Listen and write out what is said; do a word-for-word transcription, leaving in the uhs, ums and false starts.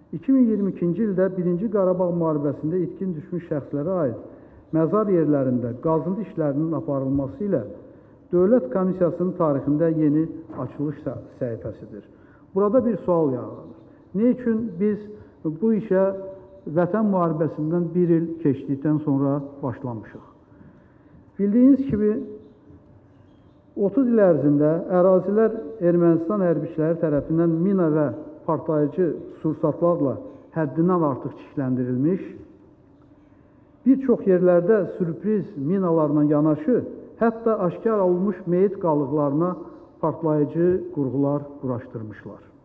iki min iyirmi ikinci ildə birinci Qarabağ müharibəsində itkin düşmüş şəxslərə aid məzar yerlərində qazıntı işlərinin aparılması ilə Dövlət Komissiyasının tarixində yeni açılış səhifəsidir. Burada bir sual yaranır. Ne üçün biz bu işə Vətən müharibəsindən bir il keçdikdən sonra başlamışıq? Bildiyiniz kimi, otuz il ərzində ərazilər Ermənistan hərbiçiləri tərəfindən mina və partlayıcı sursatlarla həddindən artıq çirkləndirilmiş, bir çox yerlərdə sürpriz minalarla yanaşı, hətta aşkar olunmuş meyit qalıqlarına partlayıcı qurğular quraşdırmışlar.